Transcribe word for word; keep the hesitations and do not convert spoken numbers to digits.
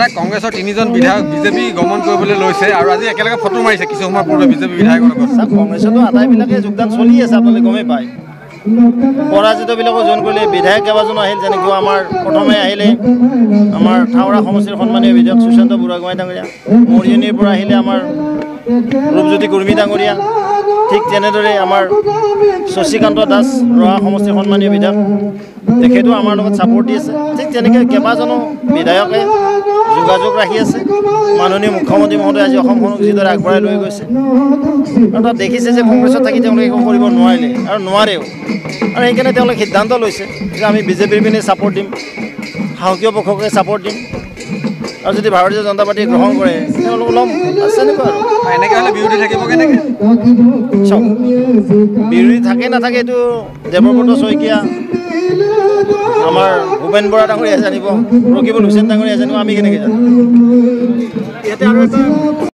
কথা কংগ্ৰেছৰ তিনিজন বিধায়ক বিজেপি গমন কৰিবলৈ লৈছে আৰু আজি একেলগে ফটো মাৰিছে কিছু সময় পূৰ্বে বিজেপি বিধায়কৰ লগত কংগ্ৰেছতো আটাইবিলাকে যোগদান চলি আছে আপোনালোকে গমেই পায় পৰাজিতবিলাকো জইন কৰিলে বিধায়ক কেইবাজনো আহিল যেনেকৈ আমাৰ প্ৰথমে আহিলে আমাৰ থাওৰা সমষ্টিৰ সন্মানীয় বিধায়ক সুশান্ত বুঢ়াগোহাঁই ডাঙৰীয়া মৰিয়নিৰ পৰা আহিলে আমাৰ ৰূপজ্যোতি কুৰ্মী ডাঙৰীয়া ঠিক তেনেদৰে আমাৰ শশীকান্ত দাস ৰহা সমষ্টিৰ সন্মানীয় বিধায়ক তেখেতো আমাৰ লগত ছাপোৰ্ট দি আছে ঠিক তেনেকৈ কেইবাজনো বিধায়কে যোগাযোগ ৰাখি আছে মাননীয় মুখ্যমন্ত্ৰী মহোদয় আজি অসমখনক যিদৰে আগবঢ়াই লৈ গৈছে আৰু তাত দেখিছে যে কংগ্ৰেছত থাকি তেওঁলোকে একো কৰিব নোৱাৰিলে আৰু নোৱাৰেও আৰু সেইকাৰণে তেওঁলোকে সিদ্ধান্ত লৈছে যে আমি বিজেপিৰ পিনে ছাপোৰ্ট দিম শাসকীয় পক্ষকে ছাপোৰ্ট দিম আৰু যদি ভাৰতীয় জনতা পাৰ্টীয়ে গ্ৰহণ কৰে তেওঁলোক ল'ম আছে এনেকুৱা আৰু এনেকৈ হ'লে বিৰোধী থাকিব কেনেকৈ চাওক বিৰোধী থাকে নাথাকে এইটো দেৱব্ৰত শইকীয়া আমাৰ ভূপেন বৰা ডাঙৰীয়া জানিব ৰকিবুল হুছেইন ডাঙৰীয়া জানিব আমি কেনেকৈ জানিম ইয়াতে আৰু